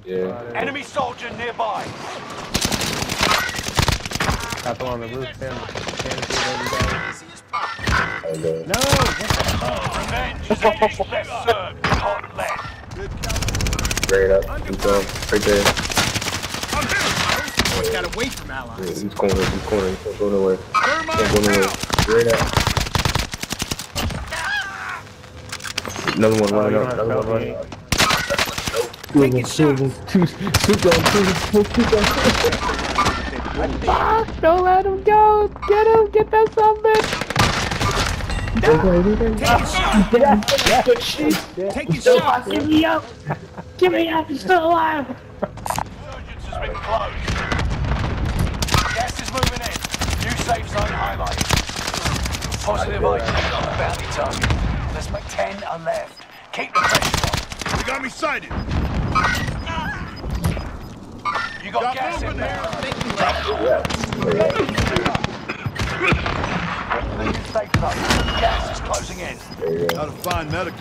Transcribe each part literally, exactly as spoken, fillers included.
Yeah. Enemy soldier nearby. Got the one on the roof. Stand, stand every day. No! Revenge is left served. Hot left. Straight up. He's um, right there. We gotta wait from allies. Yeah, he's cornered. He's cornered. He can't go nowhere. He can't go nowhere. Straight up. Another one running up. Another one running up. Take it, shoot. Two, two, two, two, two, two. Fuck! Don't let him go! Get him! Get that son bitch! Take it, shoot. Take it, shot. Give me up! Give me up! He's still alive! Resurgence has been closed. Gas is moving in. New safe zone highlighted. Positive I D on the bounty target. Let's make ten are left. Keep the pressure on. They got me sighted. You got, got gas in there. The new safe zone. Gas is closing in. Gotta find medical.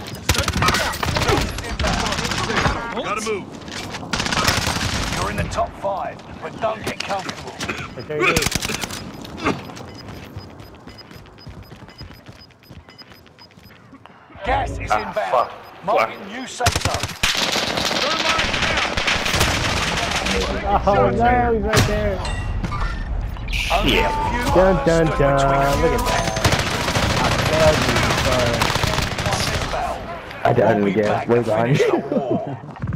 Gotta move. You're in the top five, but don't get comfortable. Okay, good. Gas is Ah, inbound. fuck. Marking new safe zone. Oh no, he's right there. Only a few Dun others dun stood dun. between Look you at that. I and love you, son. I died in the We'll be gas. back Way to behind finish you. the war.